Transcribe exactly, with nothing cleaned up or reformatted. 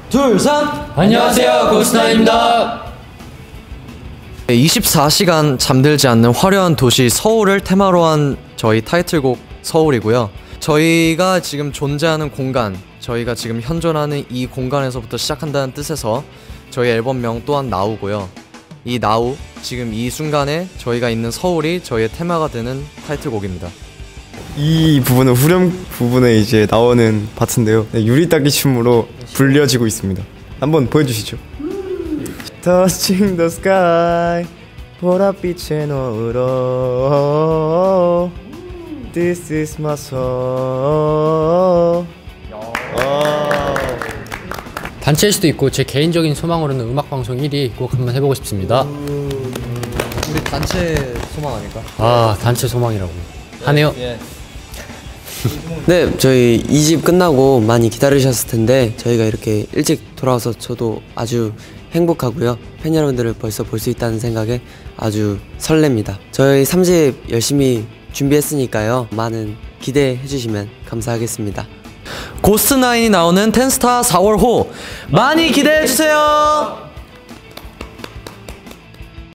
둘, 셋! 안녕하세요, 고스나입니다. 이십사 시간 잠들지 않는 화려한 도시 서울을 테마로 한 저희 타이틀곡 서울이고요. 저희가 지금 존재하는 공간, 저희가 지금 현존하는 이 공간에서부터 시작한다는 뜻에서 저희 앨범명 또한 나우고요. 이 나우, 지금 이 순간에 저희가 있는 서울이 저희의 테마가 되는 타이틀곡입니다. 이 부분은 후렴 부분에 이제 나오는 파트인데요. 네, 유리따기 춤으로 불려지고 있습니다. 한번 보여주시죠. Touching the sky, 보랏빛의 노을로 This is my soul. 단체일 수도 있고 제 개인적인 소망으로는 음악방송 일 위 꼭 한번 해보고 싶습니다. 우리 단체 소망 아닐까? 아, 단체 소망이라고 하네요. 네, 저희 이 집 끝나고 많이 기다리셨을 텐데 저희가 이렇게 일찍 돌아와서 저도 아주 행복하고요. 팬 여러분들을 벌써 볼 수 있다는 생각에 아주 설렙니다. 저희 삼 집 열심히 준비했으니까요. 많은 기대해 주시면 감사하겠습니다. 고스트나인이 나오는 텐스타 사월 호 많이 기대해 주세요.